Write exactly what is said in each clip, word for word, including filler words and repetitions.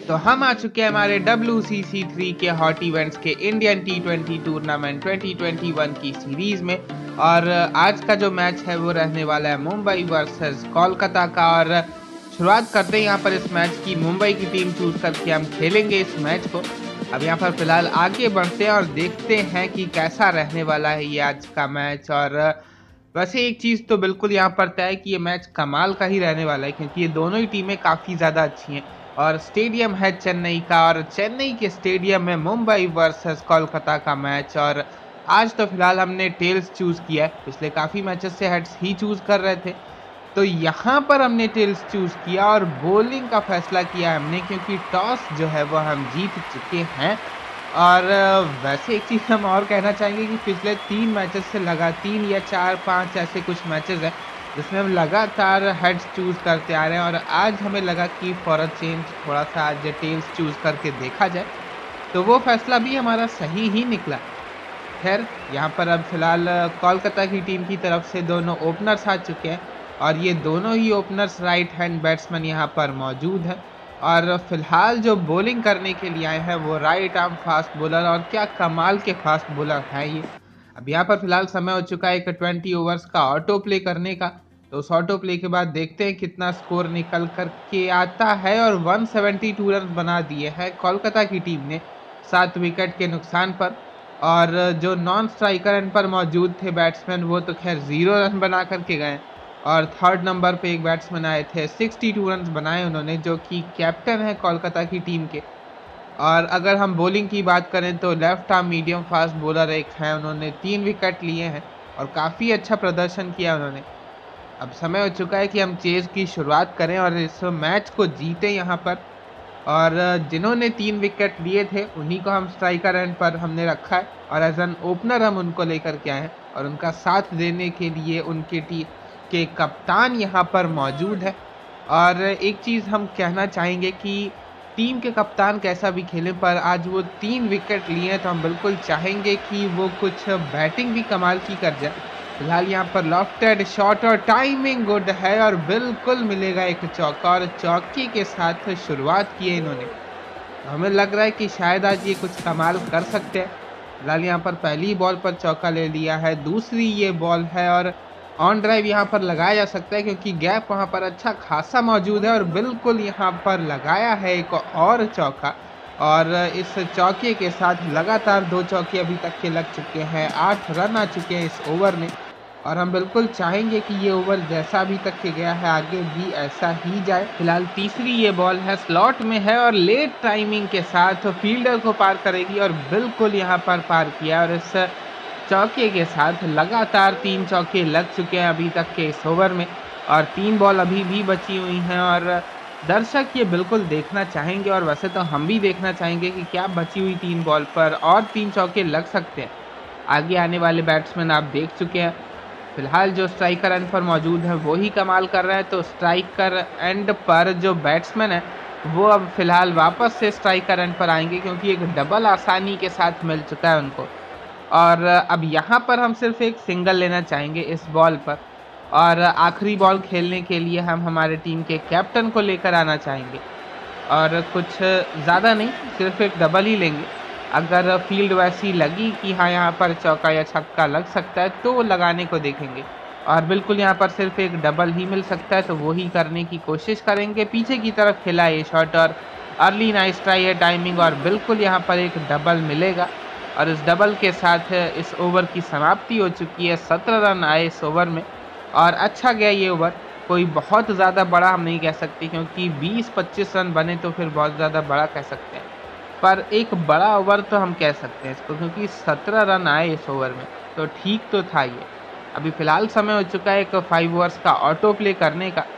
तो हम आ चुके हैं हमारे डब्ल्यू सी सी थ्री के हॉट इवेंट्स के Indian T twenty tournament twenty twenty one की सीरीज में। और आज का जो मैच है वो रहने वाला है मुंबई वर्सेस कोलकाता का। और शुरुआत करते हैं यहाँ पर इस मैच की। मुंबई की टीम चूज करके हम खेलेंगे इस मैच को। अब यहाँ पर फिलहाल आगे बढ़ते हैं और देखते हैं कि कैसा रहने वाला है ये आज का मैच। और वैसे एक चीज़ तो बिल्कुल यहाँ पर तय है कि ये मैच कमाल का ही रहने वाला है, क्योंकि ये दोनों ही टीमें काफ़ी ज़्यादा अच्छी हैं। और स्टेडियम है चेन्नई का, और चेन्नई के स्टेडियम में मुंबई वर्सेस कोलकाता का मैच। और आज तो फिलहाल हमने टेल्स चूज़ किया है, पिछले काफ़ी मैचेस से हेड्स ही चूज़ कर रहे थे, तो यहाँ पर हमने टेल्स चूज़ किया और बॉलिंग का फैसला किया हमने, क्योंकि टॉस जो है वो हम जीत चुके हैं। और वैसे एक चीज़ हम और कहना चाहेंगे कि पिछले तीन मैचेस से लगा तीन या चार पाँच ऐसे कुछ मैचेस हैं जिसमें हम लगातार हेड्स चूज़ करते आ रहे हैं, और आज हमें लगा कि फॉर अ चेंज थोड़ा सा आज टेल्स चूज़ करके देखा जाए, तो वो फैसला भी हमारा सही ही निकला। खैर, यहाँ पर अब फिलहाल कोलकाता की टीम की तरफ से दोनों ओपनर्स आ चुके हैं, और ये दोनों ही ओपनर्स राइट हैंड बैट्समैन यहाँ पर मौजूद हैं। और फिलहाल जो बॉलिंग करने के लिए आए हैं वो राइट आर्म फास्ट बॉलर, और क्या कमाल के फास्ट बॉलर हैं ये। अब यहाँ पर फिलहाल समय हो चुका है एक ट्वेंटी ओवर्स का ऑटो प्ले करने का, तो उस ऑटो प्ले के बाद देखते हैं कितना स्कोर निकल कर के आता है। और एक सौ बहत्तर रन बना दिए हैं कोलकाता की टीम ने सात विकेट के नुकसान पर। और जो नॉन स्ट्राइकर एंड पर मौजूद थे बैट्समैन वो तो खैर जीरो रन बना करके गए। और थर्ड नंबर पे एक बैट्समैन आए थे, बासठ रन बनाए उन्होंने, जो कि कैप्टन है कोलकाता की टीम के। और अगर हम बॉलिंग की बात करें तो left arm medium fast bowler एक है, उन्होंने तीन विकेट लिए हैं और काफ़ी अच्छा प्रदर्शन किया उन्होंने। अब समय हो चुका है कि हम चेज़ की शुरुआत करें और इस मैच को जीतें यहाँ पर। और जिन्होंने तीन विकेट लिए थे उन्हीं को हम स्ट्राइकर एंड पर हमने रखा है, और एज एन ओपनर हम उनको लेकर के आए हैं, और उनका साथ देने के लिए उनके टीम के कप्तान यहाँ पर मौजूद है। और एक चीज़ हम कहना चाहेंगे कि टीम के कप्तान कैसा भी खेले, पर आज वो तीन विकेट लिए हैं, तो हम बिल्कुल चाहेंगे कि वो कुछ बैटिंग भी कमाल की कर जाए। फिलहाल यहाँ पर लॉफ्टेड शॉट और टाइमिंग गुड है, और बिल्कुल मिलेगा एक चौका, और चौके के साथ शुरुआत की है इन्होंने। तो हमें लग रहा है कि शायद आज ये कुछ कमाल कर सकते हैं। फिलहाल यहाँ पर पहली बॉल पर चौका ले लिया है, दूसरी ये बॉल है, और ऑन ड्राइव यहाँ पर लगाया जा सकता है क्योंकि गैप वहाँ पर अच्छा खासा मौजूद है, और बिल्कुल यहाँ पर लगाया है एक और चौका। और इस चौके के साथ लगातार दो चौके अभी तक के लग चुके हैं, आठ रन आ चुके हैं इस ओवर में। और हम बिल्कुल चाहेंगे कि ये ओवर जैसा अभी तक के गया है आगे भी ऐसा ही जाए। फिलहाल तीसरी ये बॉल है, स्लॉट में है, और लेट टाइमिंग के साथ फील्डर को पार करेगी, और बिल्कुल यहाँ पर पार किया। और इस चौके के साथ लगातार तीन चौके लग चुके हैं अभी तक के इस ओवर में, और तीन बॉल अभी भी बची हुई हैं। और दर्शक ये बिल्कुल देखना चाहेंगे, और वैसे तो हम भी देखना चाहेंगे कि क्या बची हुई तीन बॉल पर और तीन चौके लग सकते हैं। आगे आने वाले बैट्समैन आप देख चुके हैं। फिलहाल जो स्ट्राइकर एंड पर मौजूद है वो ही कमाल कर रहा है, तो स्ट्राइकर एंड पर जो बैट्समैन है वो अब फिलहाल वापस से स्ट्राइकर एंड पर आएंगे, क्योंकि एक डबल आसानी के साथ मिल चुका है उनको। और अब यहाँ पर हम सिर्फ एक सिंगल लेना चाहेंगे इस बॉल पर, और आखिरी बॉल खेलने के लिए हम हमारे टीम के कैप्टन को लेकर आना चाहेंगे, और कुछ ज़्यादा नहीं, सिर्फ एक डबल ही लेंगे। अगर फील्ड वैसी लगी कि हाँ यहाँ पर चौका या छक्का लग सकता है तो वो लगाने को देखेंगे, और बिल्कुल यहाँ पर सिर्फ एक डबल ही मिल सकता है तो वो ही करने की कोशिश करेंगे। पीछे की तरफ खेला ये शॉट, और अर्ली नाइस ट्राई है, टाइमिंग, और बिल्कुल यहाँ पर एक डबल मिलेगा। और इस डबल के साथ इस ओवर की समाप्ति हो चुकी है। सत्रह रन आए इस ओवर में, और अच्छा गया ये ओवर। कोई बहुत ज़्यादा बड़ा हम नहीं कह सकते, क्योंकि बीस पच्चीस रन बने तो फिर बहुत ज़्यादा बड़ा कह सकते हैं, पर एक बड़ा ओवर तो हम कह सकते हैं इसको, क्योंकि सत्रह रन आए इस ओवर में, तो ठीक तो था ये। अभी फ़िलहाल समय हो चुका है एक फाइव ओवर्स का ऑटो प्ले करने का,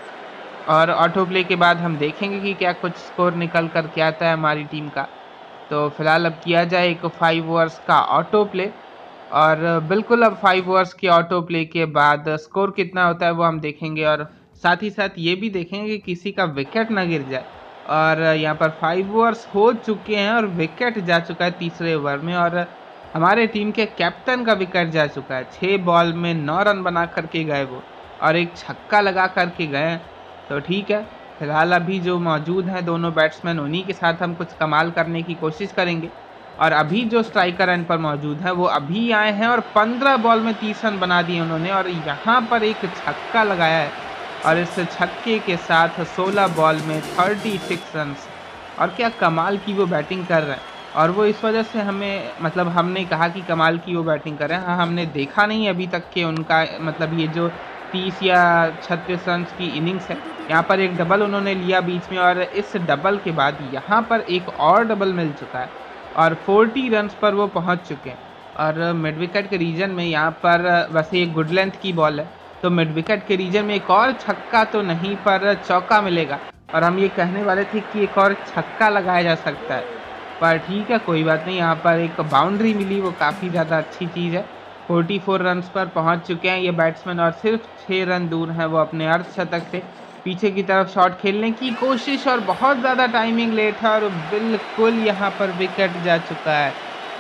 और ऑटो प्ले के बाद हम देखेंगे कि क्या कुछ स्कोर निकल कर के आता है हमारी टीम का। तो फिलहाल अब किया जाए एक फाइव ओवर्स का ऑटो प्ले, और बिल्कुल अब फाइव ओवर्स के ऑटो प्ले के बाद स्कोर कितना होता है वो हम देखेंगे, और साथ ही साथ ये भी देखेंगे कि किसी का विकेट ना गिर जाए। और यहाँ पर फाइव ओवर्स हो चुके हैं और विकेट जा चुका है तीसरे ओवर में, और हमारे टीम के कैप्टन का विकेट जा चुका है। छः बॉल में नौ रन बना करके गए वो, और एक छक्का लगा करके गए, तो ठीक है। फिलहाल अभी जो मौजूद हैं दोनों बैट्समैन, उन्हीं के साथ हम कुछ कमाल करने की कोशिश करेंगे। और अभी जो स्ट्राइकर एंड पर मौजूद है वो अभी आए हैं और पंद्रह बॉल में तीस रन बना दिए उन्होंने, और यहाँ पर एक छक्का लगाया है और इस छक्के के साथ सोलह बॉल में छत्तीस रन। और क्या कमाल की वो बैटिंग कर रहे हैं, और वो इस वजह से हमें मतलब हमने कहा कि कमाल की वो बैटिंग कर रहे हैं। हाँ, हमने देखा नहीं अभी तक कि उनका मतलब ये जो तीस या छत्तीस रन की इनिंग्स है, यहाँ पर एक डबल उन्होंने लिया बीच में, और इस डबल के बाद यहाँ पर एक और डबल मिल चुका है और चालीस रन्स पर वो पहुंच चुके हैं। और मिड विकेट के रीजन में यहाँ पर वैसे एक गुड लेंथ की बॉल है, तो मिड विकेट के रीजन में एक और छक्का तो नहीं पर चौका मिलेगा, और हम ये कहने वाले थे कि एक और छक्का लगाया जा सकता है, पर ठीक है कोई बात नहीं। यहाँ पर एक बाउंड्री मिली, वो काफ़ी ज़्यादा अच्छी चीज़ है। चौवालीस रन्स पर पहुंच चुके हैं ये बैट्समैन और सिर्फ छः रन दूर हैं वो अपने अर्धशतक से। पीछे की तरफ शॉट खेलने की कोशिश और बहुत ज़्यादा टाइमिंग लेट है और बिल्कुल यहाँ पर विकेट जा चुका है।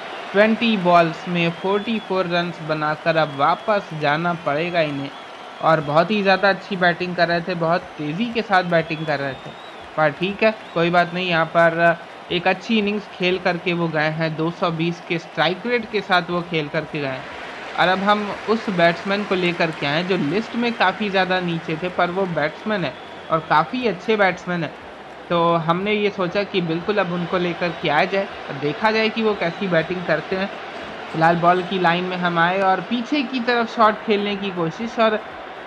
बीस बॉल्स में चौवालीस रन्स बनाकर अब वापस जाना पड़ेगा इन्हें, और बहुत ही ज़्यादा अच्छी बैटिंग कर रहे थे, बहुत तेज़ी के साथ बैटिंग कर रहे थे, पर ठीक है कोई बात नहीं। यहाँ पर एक अच्छी इनिंग्स खेल करके वो गए हैं, दो सौ बीस के स्ट्राइक रेट के साथ वो खेल करके गए हैं। और अब हम उस बैट्समैन को लेकर के आए जो लिस्ट में काफ़ी ज़्यादा नीचे थे, पर वो बैट्समैन है और काफ़ी अच्छे बैट्समैन है, तो हमने ये सोचा कि बिल्कुल अब उनको लेकर के आया जाए और देखा जाए कि वो कैसी बैटिंग करते हैं। फिलहाल बॉल की लाइन में हम आए और पीछे की तरफ शॉट खेलने की कोशिश, और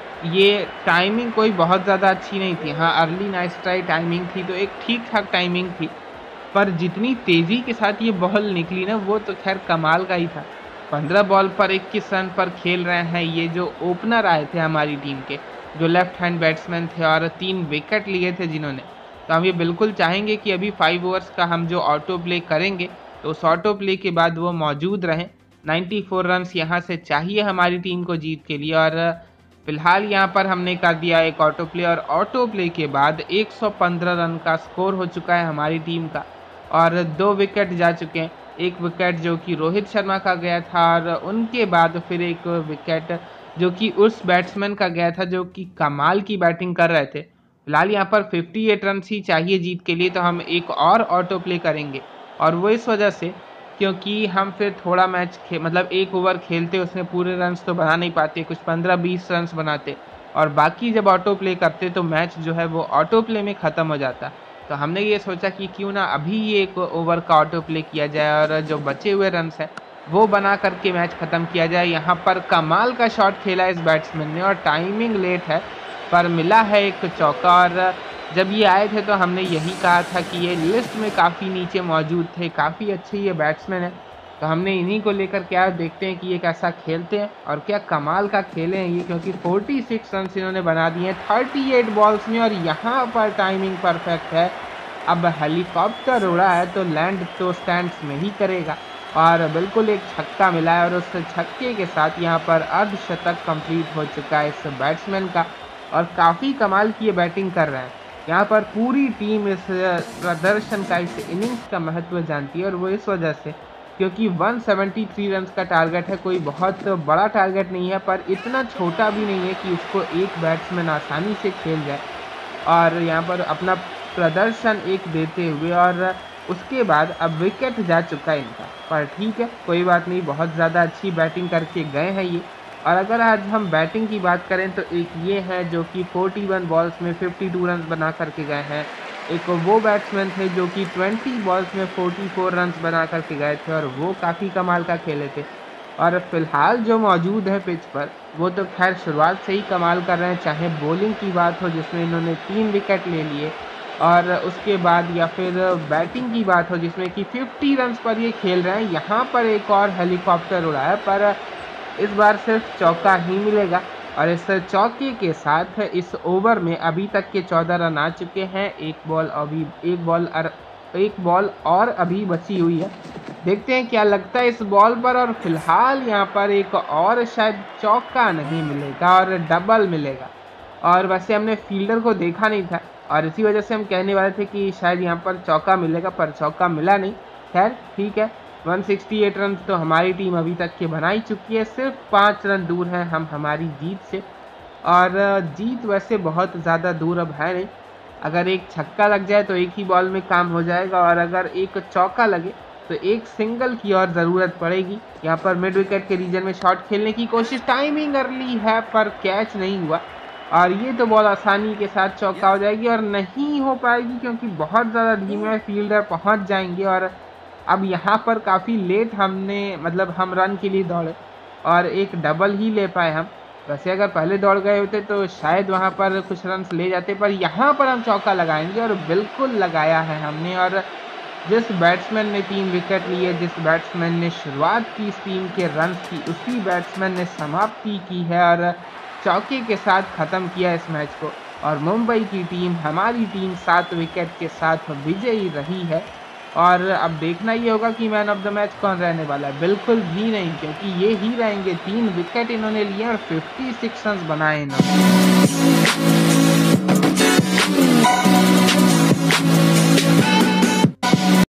ये टाइमिंग कोई बहुत ज़्यादा अच्छी नहीं थी। हाँ, अर्ली नाइस ट्राई टाइमिंग थी, तो एक ठीक ठाक टाइमिंग थी, पर जितनी तेज़ी के साथ ये बॉल निकली ना वो तो खैर कमाल का ही था। पंद्रह बॉल पर इक्कीस रन पर खेल रहे हैं ये जो ओपनर आए थे हमारी टीम के, जो लेफ्ट हैंड बैट्समैन थे और तीन विकेट लिए थे जिन्होंने। तो हम ये बिल्कुल चाहेंगे कि अभी फाइव ओवर्स का हम जो ऑटो प्ले करेंगे तो उस ऑटो प्ले के बाद वो मौजूद रहें। चौरानवे रन्स यहाँ से चाहिए हमारी टीम को जीत के लिए, और फिलहाल यहाँ पर हमने कर दिया एक ऑटो प्ले, और ऑटो प्ले के बाद एक सौ पंद्रह रन का स्कोर हो चुका है हमारी टीम का, और दो विकेट जा चुके हैं। एक विकेट जो कि रोहित शर्मा का गया था, और उनके बाद फिर एक विकेट जो कि उस बैट्समैन का गया था जो कि कमाल की बैटिंग कर रहे थे। फिलहाल यहाँ पर अट्ठावन रन ही चाहिए जीत के लिए, तो हम एक और ऑटो प्ले करेंगे, और वो इस वजह से क्योंकि हम फिर थोड़ा मैच खे मतलब एक ओवर खेलते उसमें पूरे रन्स तो बना नहीं पाते, कुछ पंद्रह बीस रन्स बनाते, और बाकी जब ऑटो प्ले करते तो मैच जो है वो ऑटो प्ले में ख़त्म हो जाता। तो हमने ये सोचा कि क्यों ना अभी ये एक ओवर का ऑटो प्ले किया जाए और जो बचे हुए रन्स हैं वो बना करके मैच ख़त्म किया जाए। यहाँ पर कमाल का शॉट खेला इस बैट्समैन ने, और टाइमिंग लेट है पर मिला है एक चौका। और जब ये आए थे तो हमने यही कहा था कि ये लिस्ट में काफ़ी नीचे मौजूद थे, काफ़ी अच्छे ये बैट्समैन हैं, तो हमने इन्हीं को लेकर के आए, देखते हैं कि ये कैसा खेलते हैं और क्या कमाल का खेले हैं ये, क्योंकि छियालीस रन इन्होंने बना दिए हैं अड़तीस बॉल्स में, और यहाँ पर टाइमिंग परफेक्ट है। अब हेलीकॉप्टर उड़ा है तो लैंड तो स्टैंड्स में ही करेगा, और बिल्कुल एक छक्का मिला है, और उस छक्के के साथ यहाँ पर अर्धशतक कंप्लीट हो चुका है इस बैट्समैन का, और काफ़ी कमाल की ये बैटिंग कर रहे हैं। यहाँ पर पूरी टीम इस प्रदर्शन का, इस इनिंग्स का महत्व जानती है, और वो इस वजह से क्योंकि एक सौ तिहत्तर रन का टारगेट है, कोई बहुत बड़ा टारगेट नहीं है, पर इतना छोटा भी नहीं है कि उसको एक बैट्समैन आसानी से खेल जाए, और यहाँ पर अपना प्रदर्शन एक देते हुए, और उसके बाद अब विकेट जा चुका है इनका, पर ठीक है कोई बात नहीं, बहुत ज़्यादा अच्छी बैटिंग करके गए हैं ये। और अगर आज हम बैटिंग की बात करें तो एक ये है जो कि इकतालीस बॉल्स में बावन रन बना करके गए हैं, एक वो बैट्समैन थे जो कि बीस बॉल्स में चौवालीस रन बना करके गए थे और वो काफ़ी कमाल का खेले थे। और फिलहाल जो मौजूद है पिच पर वो तो खैर शुरुआत से ही कमाल कर रहे हैं, चाहे बॉलिंग की बात हो जिसमें इन्होंने तीन विकेट ले लिए, और उसके बाद या फिर बैटिंग की बात हो जिसमें कि पचास रन पर ये खेल रहे हैं। यहाँ पर एक और हेलीकॉप्टर उड़ा है, पर इस बार सिर्फ चौका ही मिलेगा, और इस चौके के साथ इस ओवर में अभी तक के चौदह रन आ चुके हैं। एक बॉल अभी एक बॉल और एक बॉल और अभी बची हुई है, देखते हैं क्या लगता है इस बॉल पर। और फिलहाल यहाँ पर एक और शायद चौका नहीं मिलेगा और डबल मिलेगा, और वैसे हमने फील्डर को देखा नहीं था और इसी वजह से हम कहने वाले थे कि शायद यहाँ पर चौका मिलेगा, पर चौका मिला नहीं। खैर ठीक है, एक सौ अड़सठ रन तो हमारी टीम अभी तक के बना ही चुकी है, सिर्फ पाँच रन दूर हैं हम हमारी जीत से, और जीत वैसे बहुत ज़्यादा दूर अब है नहीं, अगर एक छक्का लग जाए तो एक ही बॉल में काम हो जाएगा, और अगर एक चौका लगे तो एक सिंगल की और ज़रूरत पड़ेगी। यहाँ पर मिड विकेट के रीजन में शॉट खेलने की कोशिश, टाइमिंग अर्ली है पर कैच नहीं हुआ, और ये तो बॉल आसानी के साथ चौका हो जाएगी और नहीं हो पाएगी क्योंकि बहुत ज़्यादा धीमे फील्डर पहुंच जाएंगे। और अब यहाँ पर काफ़ी लेट हमने मतलब हम रन के लिए दौड़े और एक डबल ही ले पाए हम। वैसे अगर पहले दौड़ गए होते तो शायद वहाँ पर कुछ रन ले जाते, पर यहाँ पर हम चौका लगाएंगे और बिल्कुल लगाया है हमने। और जिस बैट्समैन ने तीन विकेट लिए, जिस बैट्समैन ने शुरुआत की इस टीम के रन्स की, उसी बैट्समैन ने समाप्ति की है और चौके के साथ ख़त्म किया इस मैच को। और मुंबई की टीम, हमारी टीम सात विकेट के साथ विजयी रही है। और अब देखना ये होगा कि मैन ऑफ द मैच कौन रहने वाला है। बिल्कुल भी नहीं, क्योंकि ये ही रहेंगे। तीन विकेट इन्होंने लिए और छप्पन रन बनाए इन्होंने।